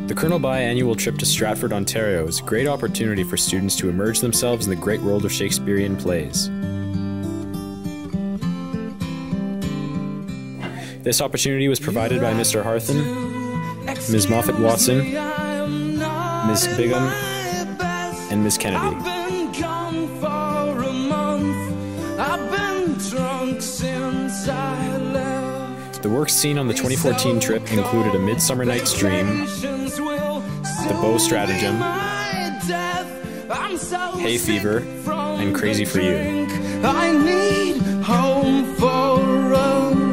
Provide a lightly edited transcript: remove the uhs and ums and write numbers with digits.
The Colonel biannual trip to Stratford, Ontario is a great opportunity for students to immerse themselves in the great world of Shakespearean plays. This opportunity was provided by Mr. Harthen, Ms. Moffat-Watson, Ms. Bigham, and Ms. Kennedy. The works seen on the 2014 trip included A Midsummer Night's Dream, The Beau Stratagem, Hay Fever, and Crazy for You. I need home for a